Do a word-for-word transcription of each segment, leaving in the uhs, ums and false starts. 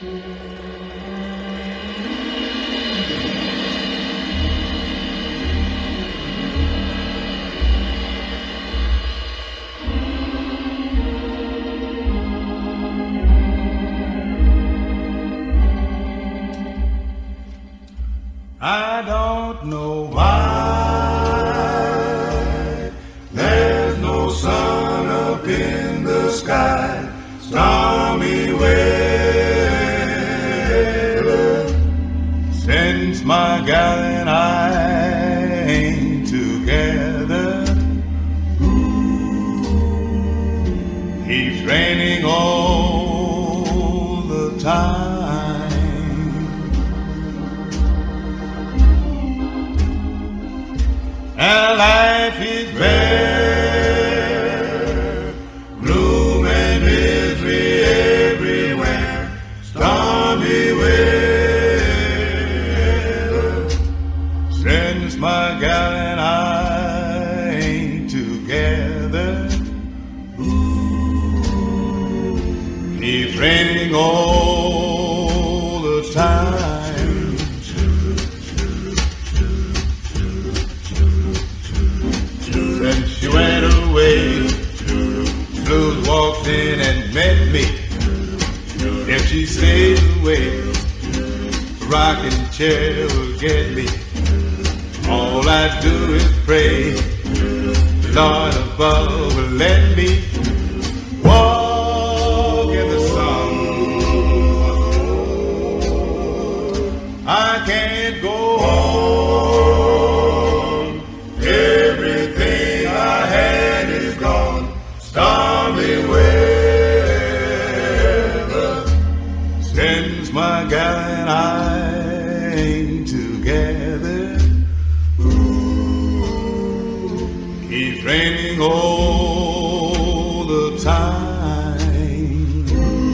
I don't know why there's no sun up in the sky, stormy weather, since my gal and I ain't together. He's raining all the time, and life is bare, gloom and misery everywhere, stormy weather, since my gal and I ain't together. It's raining all the time, since she went away. Blues walked in and met me. If she stays away, a rocking chair will get me. All I do is pray the Lord above will let me walk in the sun. I can't go on. Everything I had is gone. Stormy weather, since my gal and I ain't together. It's raining all the time.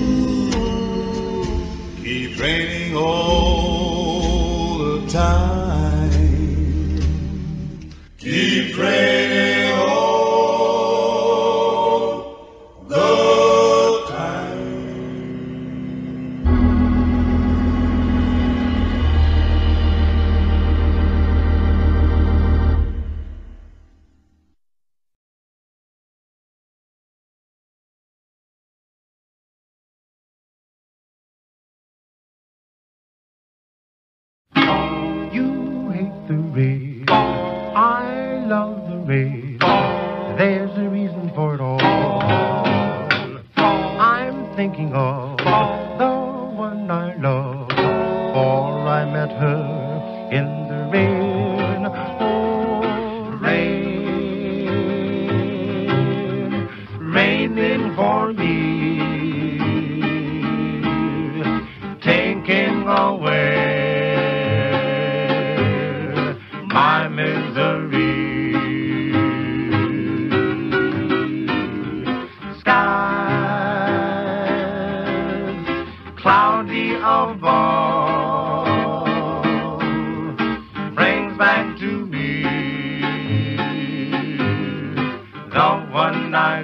Keeps raining all the time. Keeps raining all the time. You hate the rain, I love the rain. There's a reason for it all. I'm thinking of the one I love, for I met her in the rain. Oh, rain, raining for me, taking away my misery. Skies cloudy above brings back to me the one I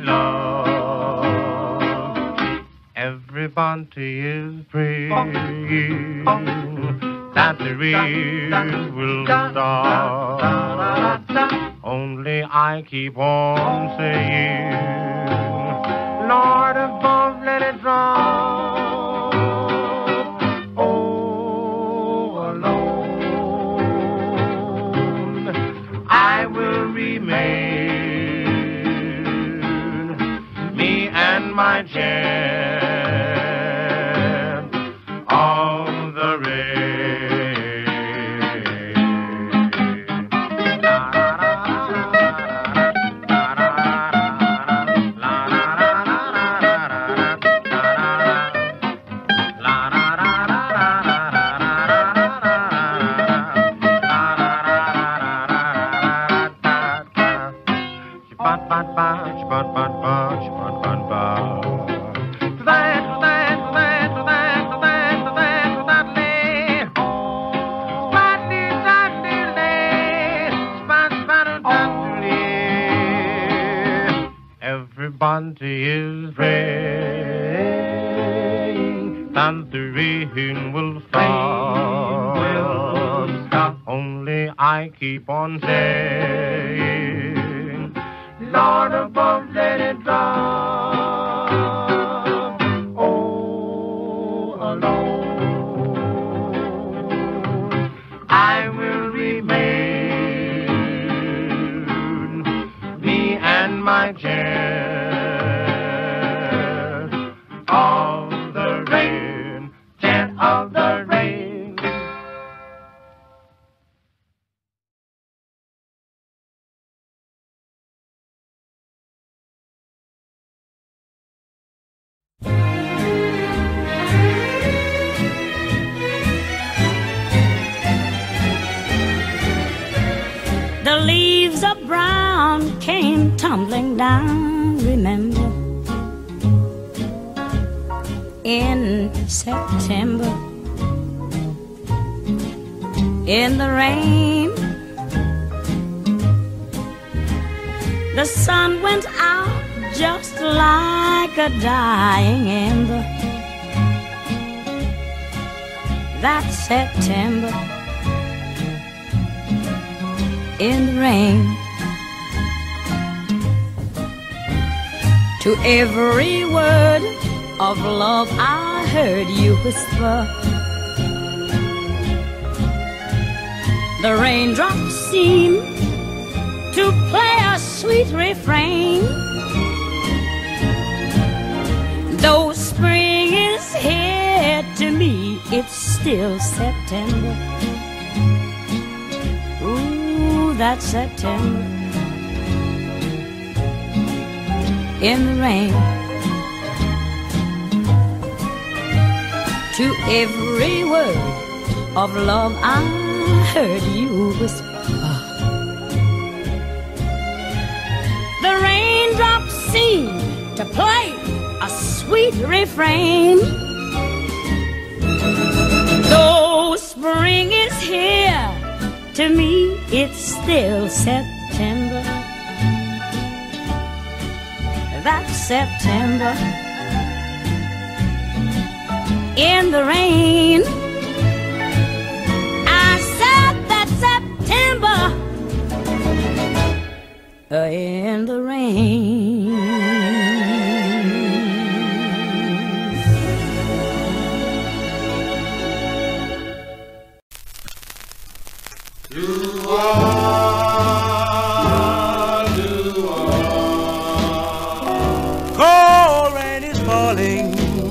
love. Everybody is praying that the rain will stop. Only I keep on saying, Lord above, let it drop. Oh, alone I will remain, me and my chance of the rain. Everybody is praying that and the rain will stop. Only I keep on saying, Lord above, let it drop. Oh, alone I will remain, me and my chair. Of the rain, chant of the rain. The leaves of brown came tumbling down, remember, in September, in the rain. The sun went out just like a dying ember that September, in the rain. To every word of love I heard you whisper, the raindrops seem to play a sweet refrain. Though spring is here, to me it's still September. Ooh, that's September, in the rain. To every word of love I heard you whisper, the raindrops seem to play a sweet refrain. Though spring is here, to me it's still September. That's September, in the rain. I said that September, uh, in the rain. Doo-wah, doo-wah. Cold rain is falling,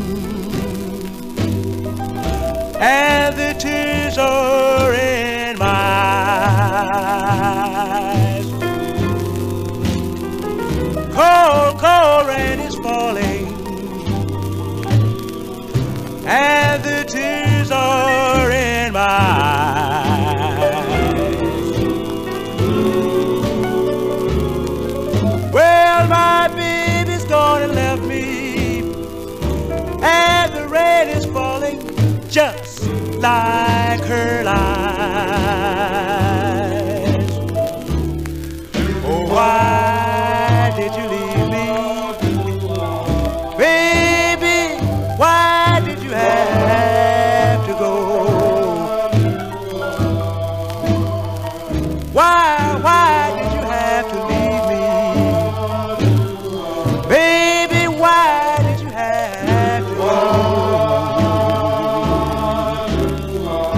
and the tears are in my eyes. Cold, cold rain is falling, and the tears are in my eyes. Well, my baby's gone and left me, and the rain is falling just like her lies. Oh, why did you leave me? Baby, why did you have to go? Why, why did you have to leave me? Baby, why did you have to go?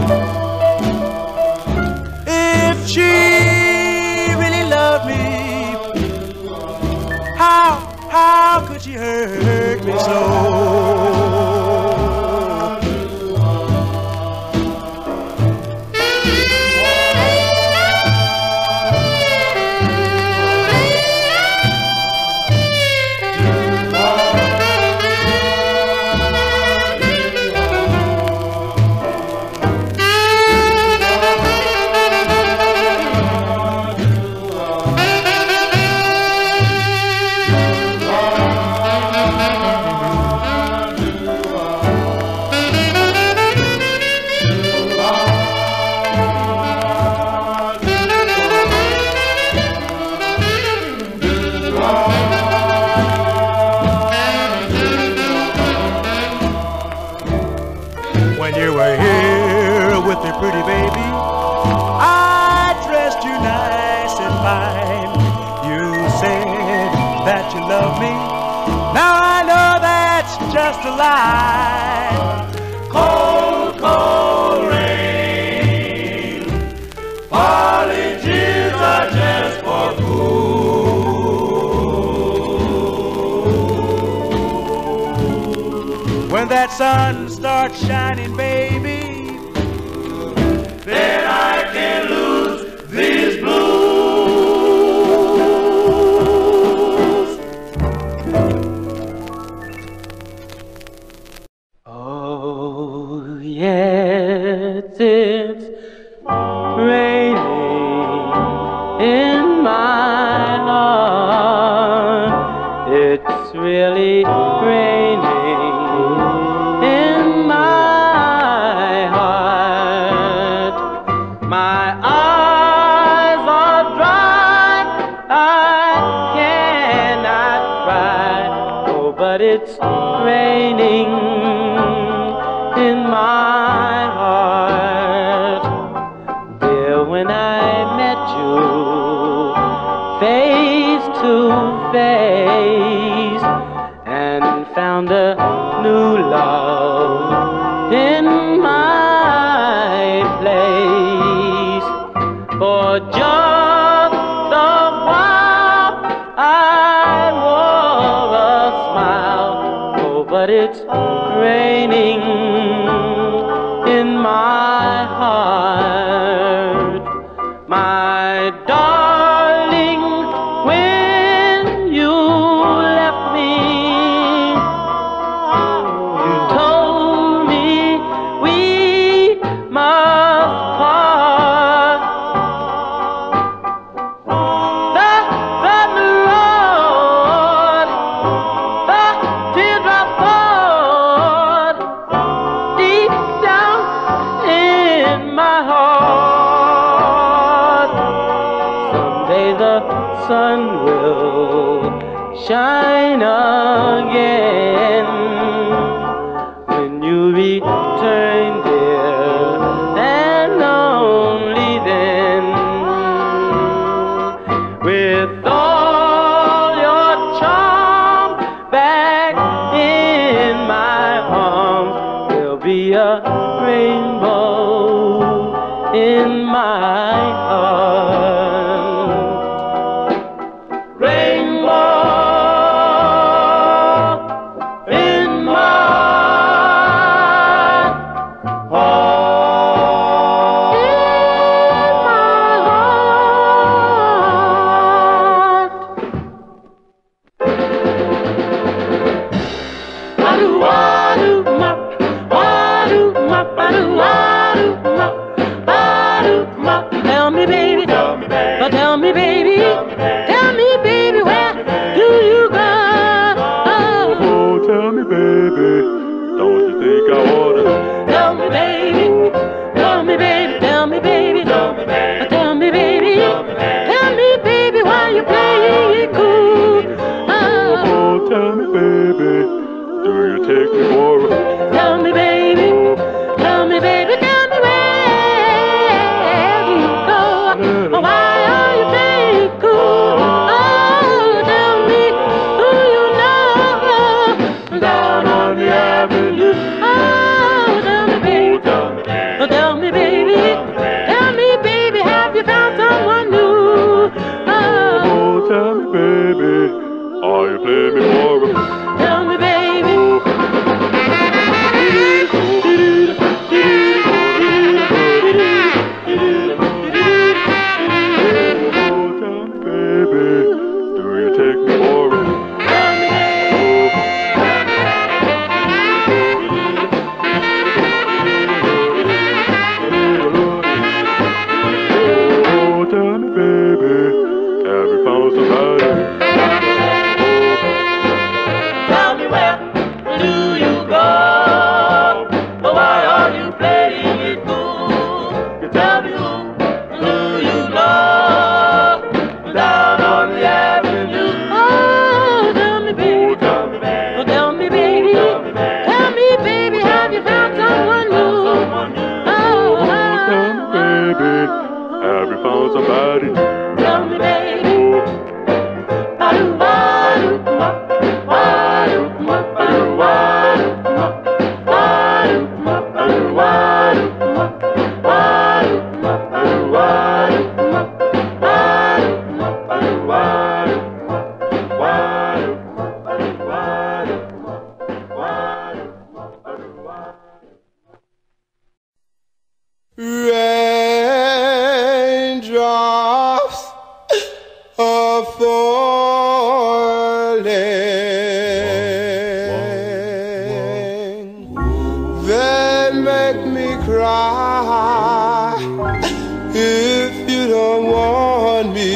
when you were here with me, pretty baby, I dressed you nice and fine. You said that you love me. Now I know that's just a lie. Cold, cold rain, falling tears are just for fools. When that sun starts shining, baby, then I can lose these blues. Oh, yes, it's raining in my heart. It's really raining in my heart. My eyes are dry, I cannot cry. Oh, but it's raining in my heart. Dear, when I met you face to face and found a new love in my place, for just a while I wore a smile. Oh, but it's raining in my heart. My darling, when you left me, you told me we must part. The, the road, the teardrop poured deep down in my heart. Someday the sun will shine again when you return, dear, and only then. With all your charm back in my arms, there'll be a rainbow in my heart. Rainbow in my heart. In my heart. Ba-do-wa-do-ma, wa-do-ma, ba-do-wa-do-ma, ba-do-ma. Tell me, baby, tell me, baby, oh, tell me, baby, tell me, baby, where do you go? Oh, tell me, baby, don't you think I oughta? Tell me, baby, tell me, baby, tell me, baby, tell me, baby, tell me, baby, tell me, baby, why you playing it cool? Oh, tell me, baby, do you take me for a? Tell me, baby, tell me, baby, tell me where do you go? Why are you playing it cool? Oh, tell me who you know down on the avenue. Oh, tell me, baby, oh, tell me, baby, tell me, baby, have you found someone new? Oh, Oh, tell me, baby, are you playing me for a? tell me, baby. cry if you don't want me.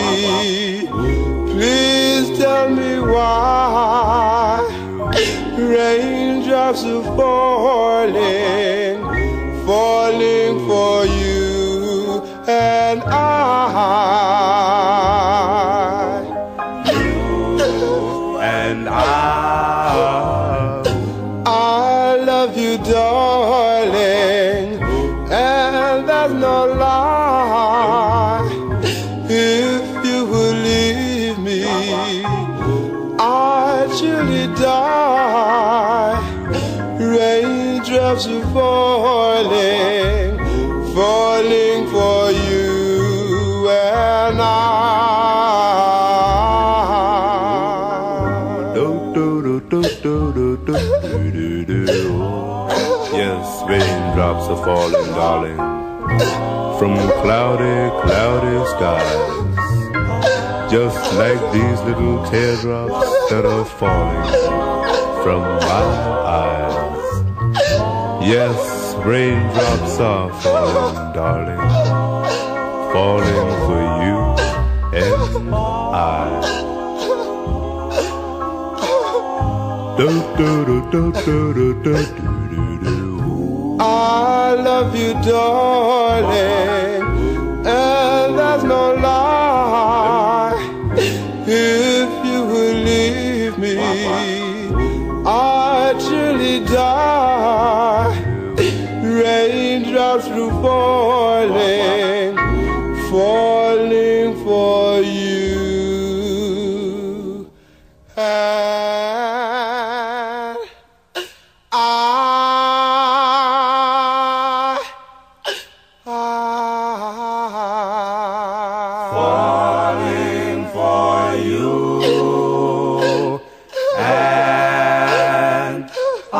Please tell me why raindrops are falling, falling for you and I. And I, I love you, darling, and that's no lie. If you would leave me, I'd surely die. Raindrops are falling, falling for you and I. Yes, raindrops are falling, darling, from cloudy, cloudy skies, just like these little teardrops that are falling from my eyes. Yes, raindrops are falling, darling, falling for you and I. Do, do, do, do, do, do, do, do. I love you, darling, and that's no lie. If you would leave me, I'd surely die. Raindrops through falling, falling for you. And I, I, falling for you, and I.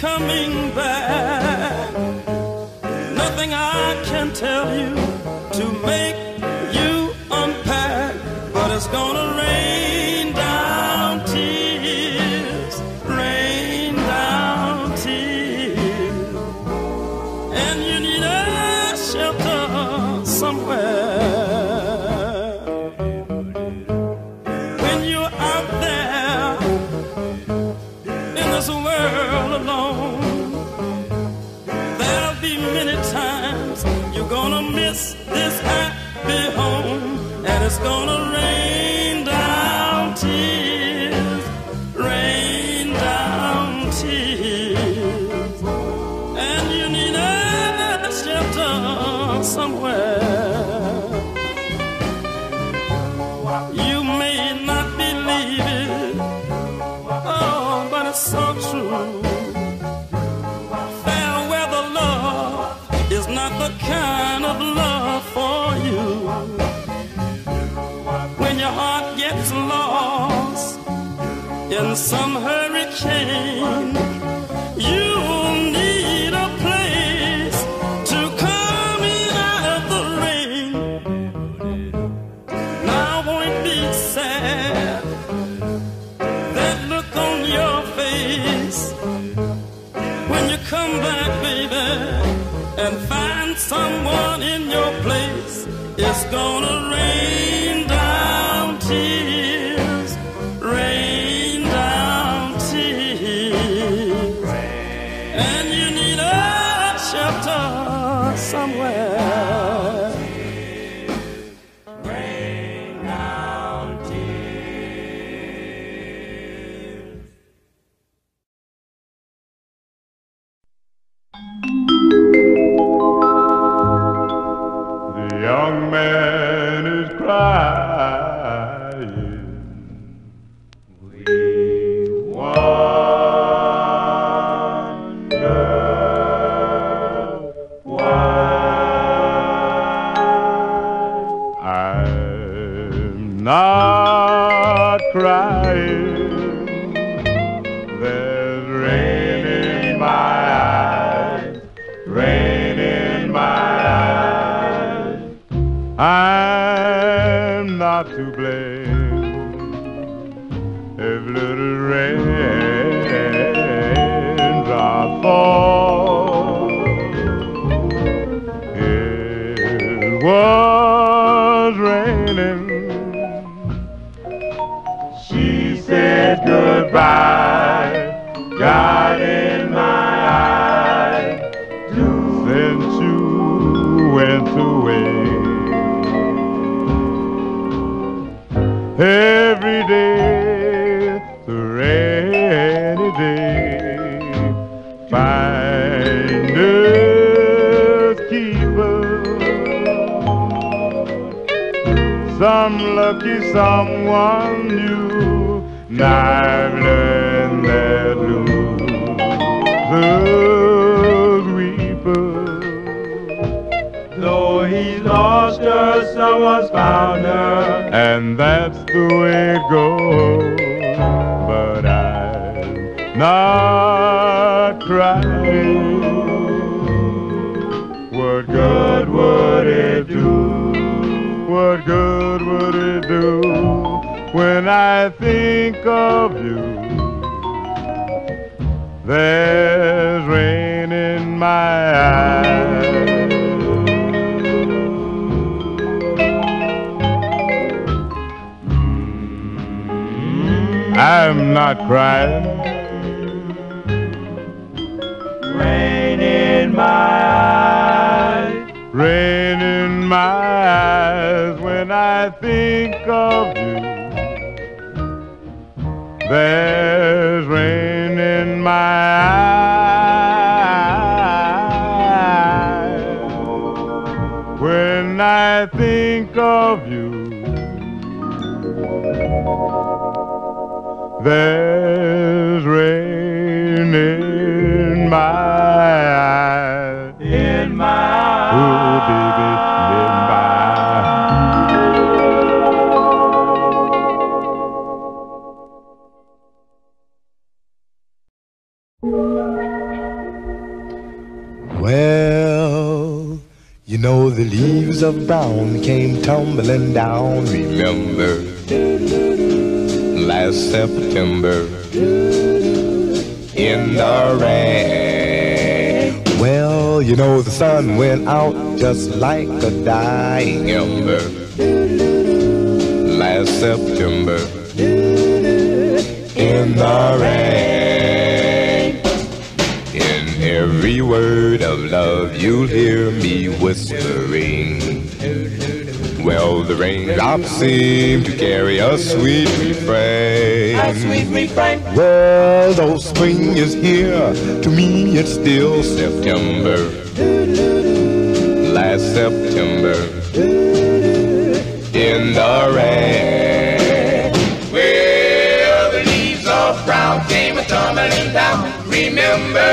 coming back. Nothing I can tell you to make you unpack, but it's gonna rain down tears, rain down tears, and you need a shelter somewhere. When you're out there in this world alone, there'll be many times you're gonna miss this happy home, and it's gonna rain down tears, rain down tears, and you need a shelter somewhere. You may not believe it, oh, but it's so true. Fair weather love is not the kind of love for you. When your heart gets lost in some hurricane, you'll need a place to come in out of the rain. Now won't be sad, that look on your face, when you come back, baby, and find someone in your place. It's gonna rain down tears, rain down tears, and you need a shelter somewhere. Rain down tears. The young man is crying. We wonder why. I'm not crying. There's rain in my eyes, rain in my eyes. I'm not to blame if little raindrops fall. It was raining. She said goodbye, got in my eye since you went away. Every day, the rainy day, finders keepers. Some lucky someone new. Now I've learned that losers weepers. Though he's lost her, someone's found her, and that's the way it goes. But I'm not crying. What good would it do? What good would it do when I think of you? There's rain in my eyes. I'm not crying. Rain in my eyes, rain in my eyes when I think of you. There's rain in my eyes when I think of you. There's rain in my eyes, in my eyes. Ooh, baby, in my eyes. know the leaves of brown came tumbling down. Remember last September in the rain. Well, you know the sun went out just like a dying ember last September in the rain. In every word of love you'll hear me whispering. Well, the raindrops seem to carry a sweet refrain. A sweet refrain. Well, though spring is here, to me it's still September. Last September in the rain. Well, the leaves of brown came a-tumbling down. Remember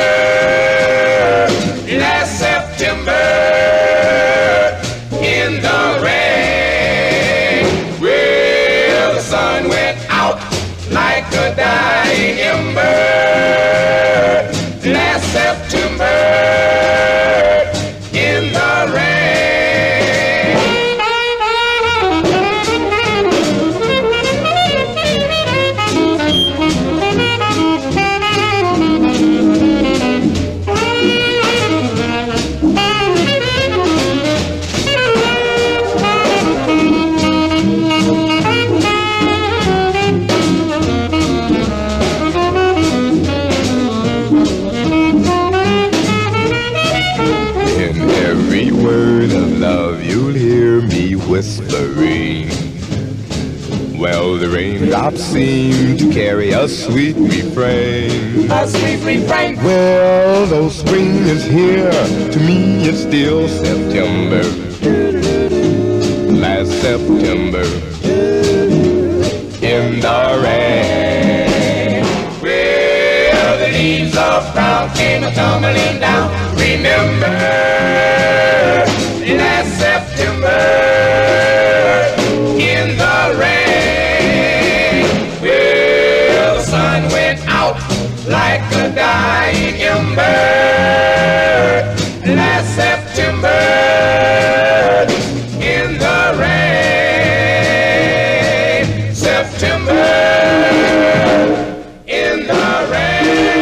last September in the rain. Well, the sun went out like a dying ember last September in the rain. Whispering. Well, the raindrops seem to carry a sweet refrain. A sweet refrain. Well, though spring is here, to me it's still September. Last September in the rain. Well, the leaves of brown came a-tumbling down. Remember last September in the rain. Well, the sun went out like a dying ember last September in the rain. September in the rain.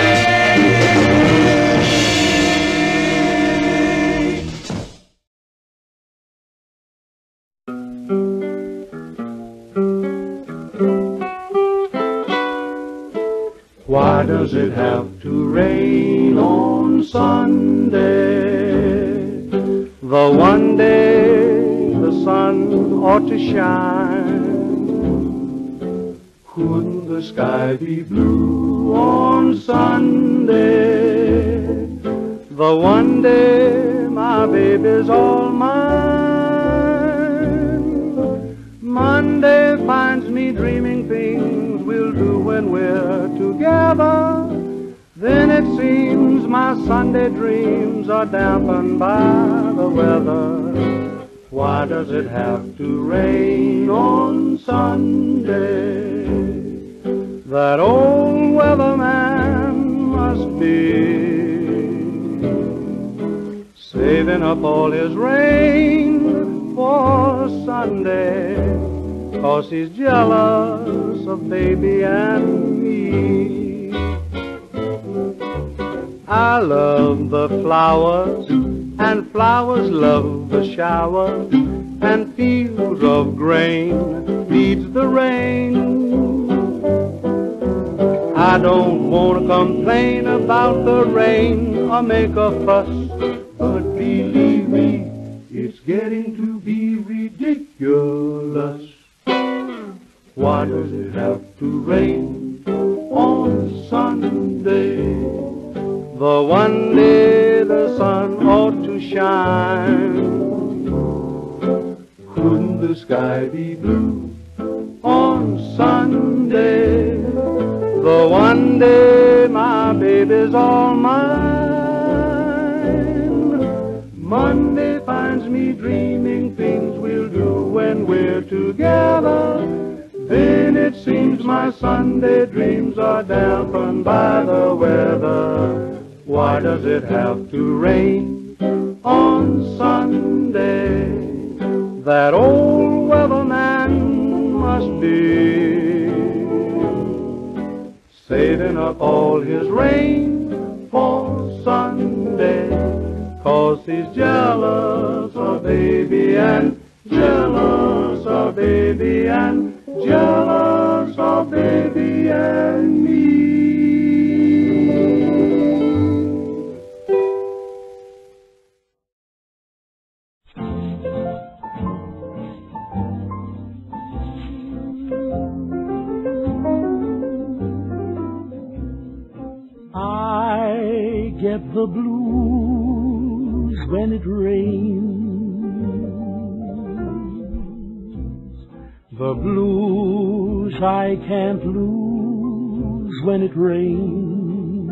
Why does it have to rain on Sunday? The one day the sun ought to shine. Couldn't the sky be blue on Sunday? The one day my baby's all mine. Monday finds me dreaming things we'll do when we're together. Then it seems my Sunday dreams are dampened by the weather. Why does it have to rain on Sunday? That old weatherman must be saving up all his rain for Sunday, 'cause he's jealous of baby and me. I love the flowers, and flowers love the shower, and fields of grain needs the rain. I don't want to complain about the rain or make a fuss, but believe me, it's getting to be ridiculous. Why does it have to rain on Sunday? The one day the sun ought to shine. Couldn't the sky be blue on Sunday? The one day my baby's all mine. Monday finds me dreaming things we'll do when we're together. Then it seems my Sunday dreams are dampened by the weather. Why does it have to rain on Sunday. That old weatherman must be saving up all his rain for Sunday, 'cause he's jealous of baby and jealous of baby and jealous of baby and me. I get the blues when it rains, the blues I can't lose when it rains.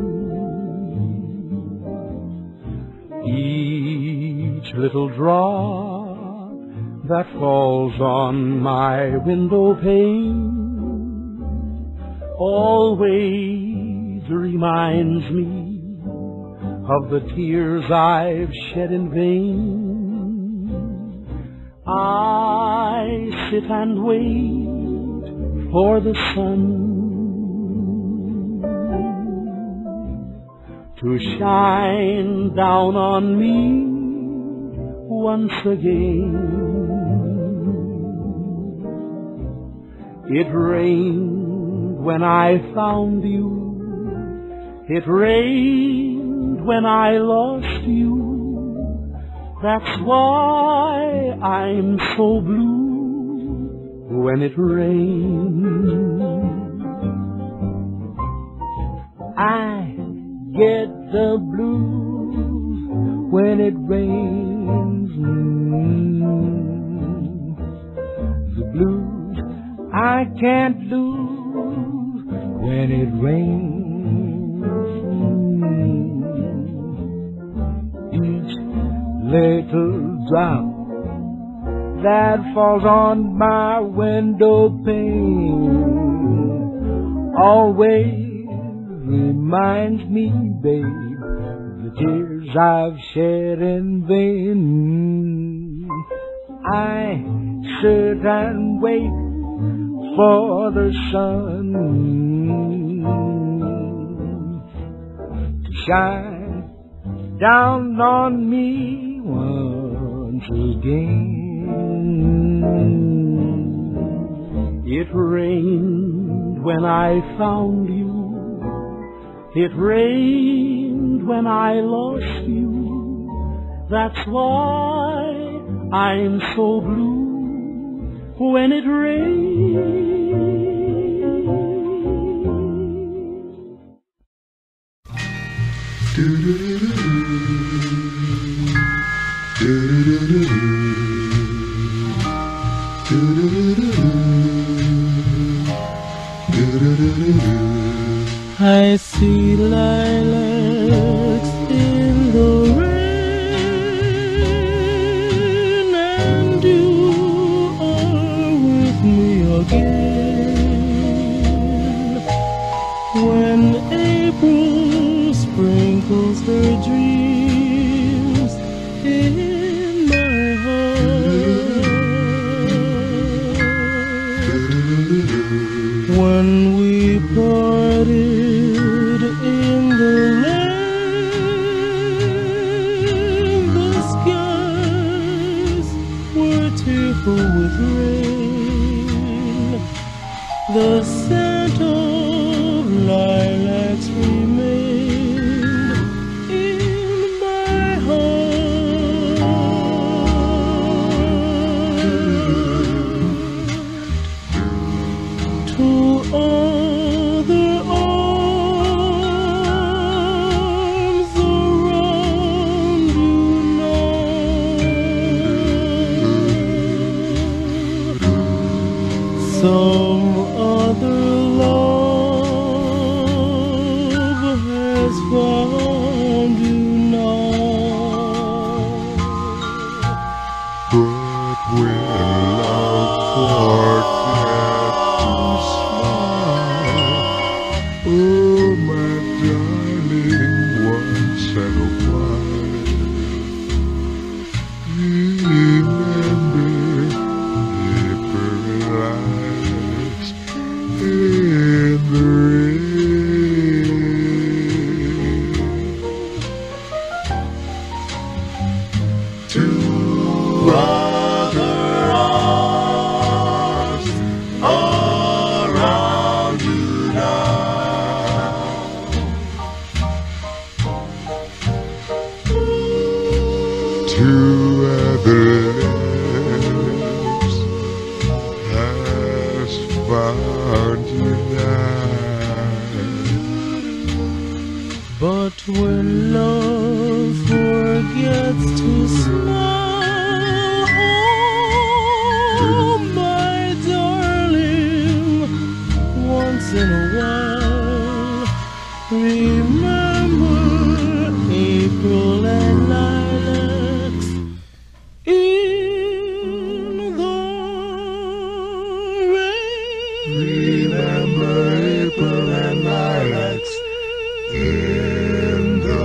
Each little drop that falls on my window pane always reminds me of the tears I've shed in vain. I sit and wait for the sun to shine down on me once again. It rained when I found you, it rained when I lost you. That's why I'm so blue when it rains. I get the blues when it rains. Mm. The blues I can't lose when it rains. Each little drop that falls on my window pane always reminds me, babe, of the tears I've shed in vain. I sit and wait for the sun to shine down on me once again. It rained when I found you, it rained when I lost you. That's why I'm so blue when it rains. I see lilacs in the rain, and you are with me again. When April sprinkles her dreams in my heart, when we parted in the land, the skies were tearful with rain. The scent of lilacs remained in my heart. To other arms around you now, some other love has found you now. But when love forget to smile, oh my darling, once in a while, other arms around you now. Two other lips has found you now. But when love forgets to smile, oh my darling, once in a while, remember April and lilacs in the rain. Remember April and lilacs in the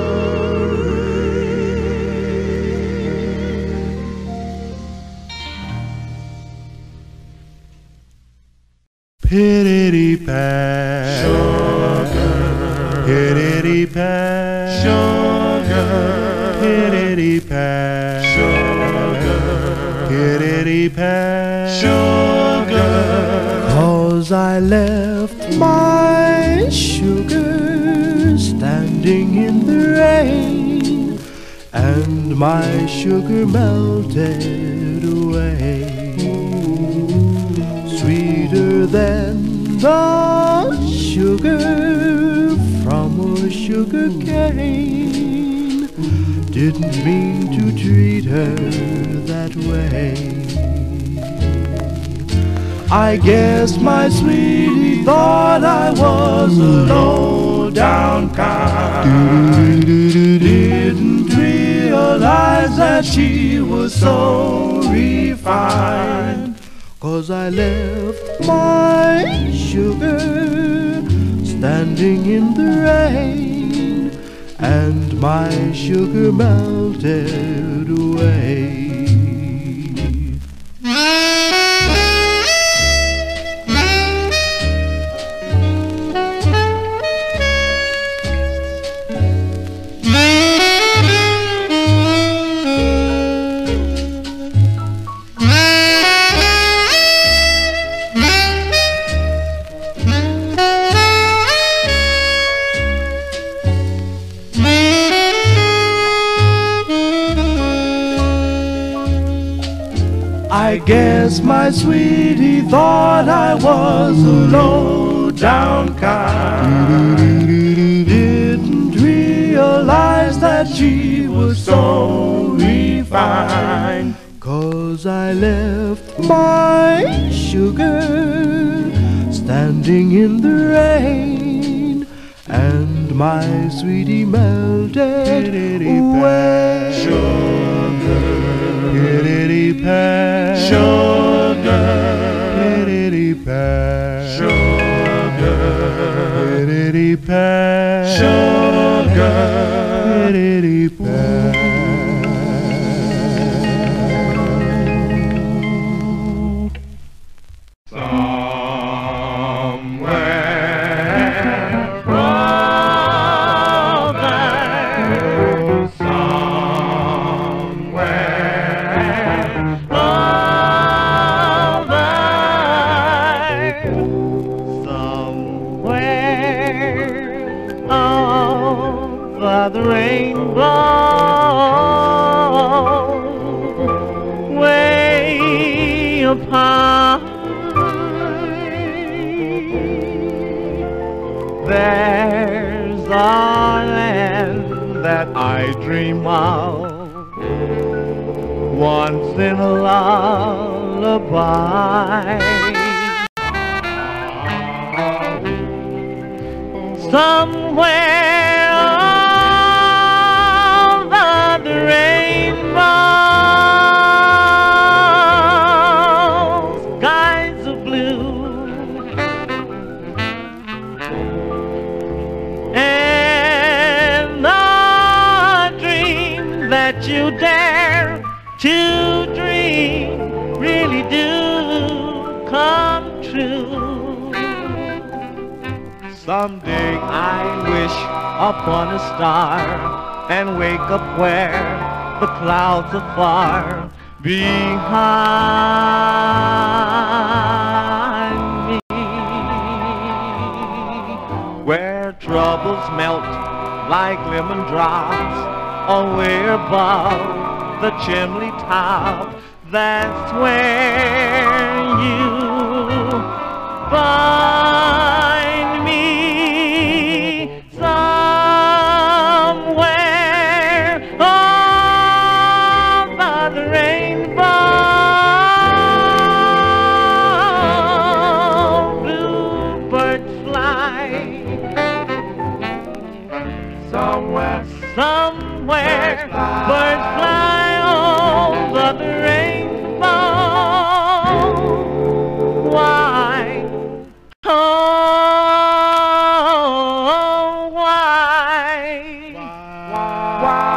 Pittity pat, sugar, pittity pat, sugar, pittity pat, sugar, pittity pat, sugar. 'Cause I left my sugar standing in the rain, and my sugar melted away. Sweeter than the sugar from a sugar cane. Didn't mean to treat her that way. I guess my sweetie thought I was a low-down kind. Didn't realize that she was so refined. 'Cause I left my sugar standing in the rain, and my sugar melted away. I guess my sweetie thought I was a low-down kind. Didn't realize that she was so refined. 'Cause I left my sugar standing in the rain, and my sweetie melted away. pittity pat, Sugar, pittity pat, sugar, pittity pat, sugar, pittity pat. The rainbow way up high, there's a land that I dream of once in a lullaby. Somewhere you dare to dream really do come true. Someday I wish upon a star and wake up where the clouds are far behind me, where troubles melt like lemon drops away above the chimney top. That's where you find me, somewhere over the rainbow. Bluebirds fly somewhere, somewhere, birds fly over the rainbow. Why? Oh, why? Why?